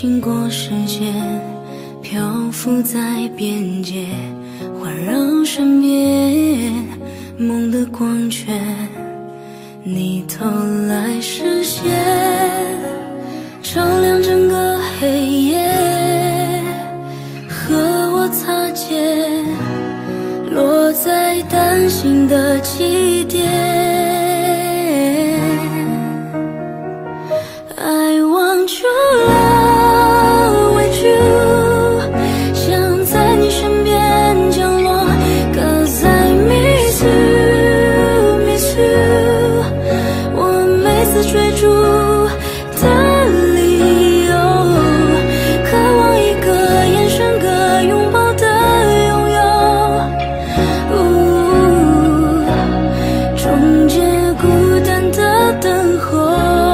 经过时间，漂浮在边界，环绕身边，梦的光圈，你投来视线，照亮整个黑夜，和我擦肩，落在担心的起点。I want your love with you， 想在你身边降落 ，Cause I miss you, miss you， 我每次追逐的理由，渴望一个眼神，个拥抱的拥有，终结孤单的等候。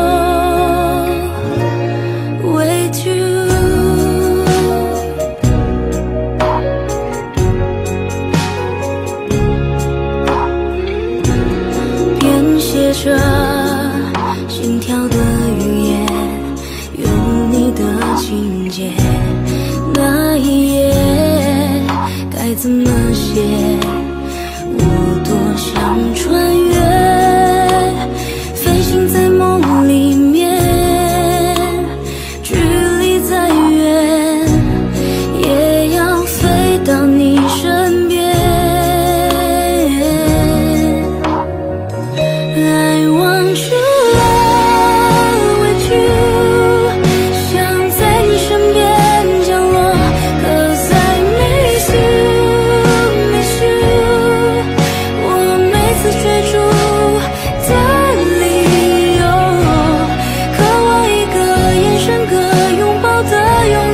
写着心跳的语言，有你的情节，那一页该怎么写？我多想穿越，飞行在梦里面，距离再远，也要飞到你身边。I want your love with you， 想在你身边降落 ，Cause I miss you, miss you， 我每次追逐的理由，渴望一个眼神，个拥抱的拥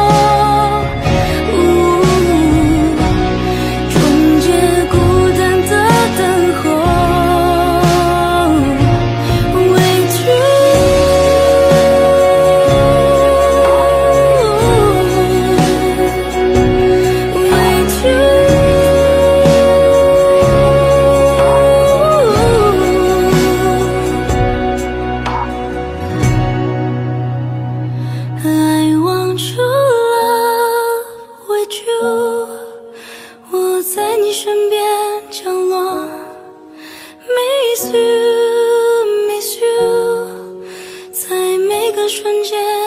有，终结孤单的等候。I want your love with you， 我在你身边降落 ，miss you, miss you， 在每个瞬间。